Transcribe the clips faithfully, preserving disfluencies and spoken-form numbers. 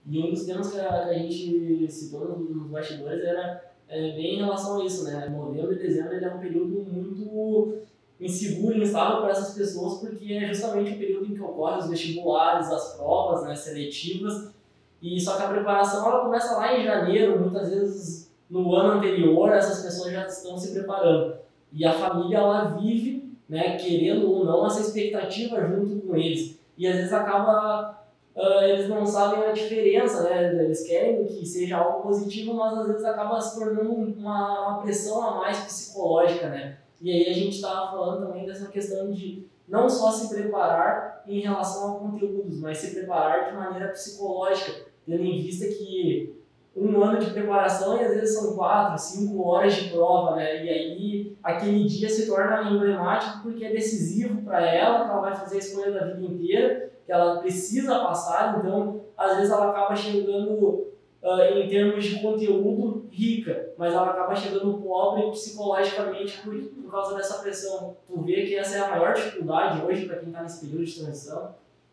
E um dos temas que a, que a gente citou nos bastidores era é, bem em relação a isso, né? Novembro e dezembro ele é um período muito inseguro e instável para essas pessoas, porque é justamente o período em que ocorrem os vestibulares, as provas, né, seletivas, e só que a preparação ela começa lá em janeiro, muitas vezes no ano anterior essas pessoas já estão se preparando. E a família ela vive, né, querendo ou não, essa expectativa junto com eles. E às vezes acaba, uh, eles não sabem a diferença, né? Eles querem que seja algo positivo, mas às vezes acaba se tornando uma, uma pressão a mais psicológica, né? E aí a gente estava falando também dessa questão de não só se preparar em relação a conteúdos, mas se preparar de maneira psicológica, tendo em vista que um ano de preparação e às vezes são quatro, cinco horas de prova, né? E aí aquele dia se torna emblemático porque é decisivo para ela, que ela vai fazer a escolha da vida inteira, que ela precisa passar, então às vezes ela acaba chegando uh, em termos de conteúdo rica, mas ela acaba chegando pobre psicologicamente por, por causa dessa pressão. Tu vê que essa é a maior dificuldade hoje para quem está nesse período de transição?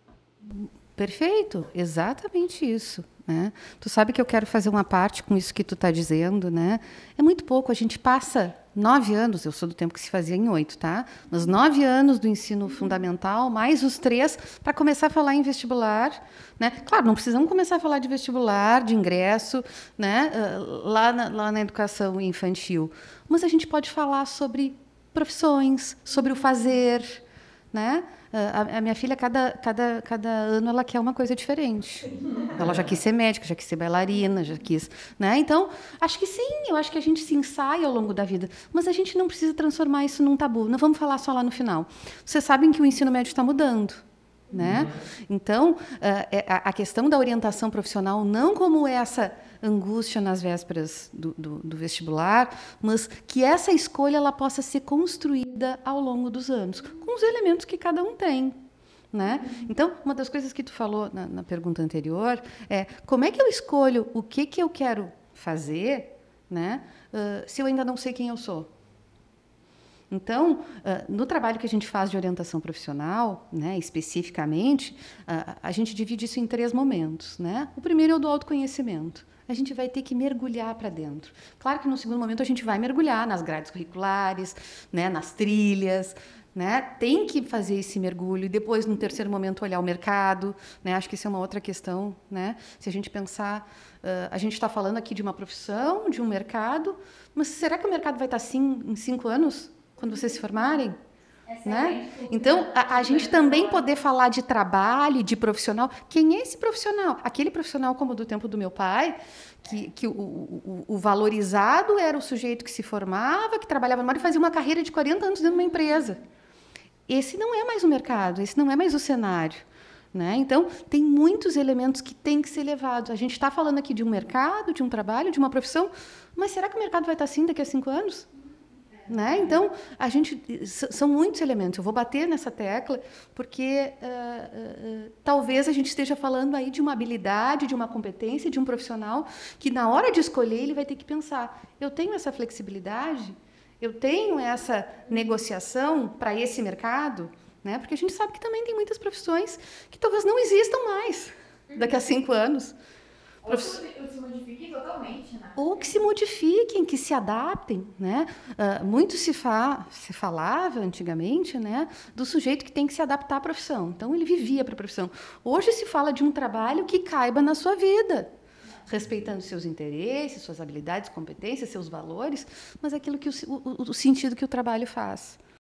Perfeito, exatamente isso. Né? Tu sabe que eu quero fazer uma parte com isso que tu está dizendo, né? É muito pouco, a gente passa nove anos, eu sou do tempo que se fazia em oito, tá? Mas nove anos do ensino fundamental, mais os três, para começar a falar em vestibular, né? Claro, não precisamos começar a falar de vestibular, de ingresso, né? Lá na, lá na educação infantil, mas a gente pode falar sobre profissões, sobre o fazer, né? A, a minha filha, cada, cada, cada ano, ela quer uma coisa diferente. Ela já quis ser médica, já quis ser bailarina, já quis... Né? Então, acho que sim, eu acho que a gente se ensaia ao longo da vida, mas a gente não precisa transformar isso num tabu. Não vamos falar só lá no final. Vocês sabem que o ensino médio está mudando. Né? Então, a questão da orientação profissional, não como essa angústia nas vésperas do, do, do vestibular, mas que essa escolha ela possa ser construída ao longo dos anos, com os elementos que cada um tem. Né? Então, uma das coisas que tu falou na, na pergunta anterior é como é que eu escolho o que, que eu quero fazer, né, uh, se eu ainda não sei quem eu sou? Então, no trabalho que a gente faz de orientação profissional, né, especificamente, a gente divide isso em três momentos. Né? O primeiro é o do autoconhecimento. A gente vai ter que mergulhar para dentro. Claro que no segundo momento a gente vai mergulhar nas grades curriculares, né, nas trilhas, né? Tem que fazer esse mergulho e depois, no terceiro momento, olhar o mercado. Né? Acho que isso é uma outra questão. Né? Se a gente pensar, uh, a gente está falando aqui de uma profissão, de um mercado, mas será que o mercado vai estar assim em cinco anos? Quando vocês se formarem, né? Então, a, a gente também poder falar de trabalho, de profissional. Quem é esse profissional? Aquele profissional como do tempo do meu pai, que, que o, o, o valorizado era o sujeito que se formava, que trabalhava no mar e fazia uma carreira de quarenta anos dentro de uma empresa. Esse não é mais o mercado, esse não é mais o cenário. Né? Então, tem muitos elementos que têm que ser levados. A gente está falando aqui de um mercado, de um trabalho, de uma profissão, mas será que o mercado vai estar assim daqui a cinco anos? Né? Então, a gente, são muitos elementos. Eu vou bater nessa tecla, porque uh, uh, talvez a gente esteja falando aí de uma habilidade, de uma competência, de um profissional que, na hora de escolher, ele vai ter que pensar, eu tenho essa flexibilidade? Eu tenho essa negociação para esse mercado? Né? Porque a gente sabe que também tem muitas profissões que talvez não existam mais daqui a cinco anos. Ou se modifiquem totalmente, né? Ou que se modifiquem, que se adaptem, né? Uh, muito se, fa se falava antigamente, né, do sujeito que tem que se adaptar à profissão. Então, ele vivia para a profissão. Hoje se fala de um trabalho que caiba na sua vida, respeitando seus interesses, suas habilidades, competências, seus valores, mas aquilo que o, o, o sentido que o trabalho faz.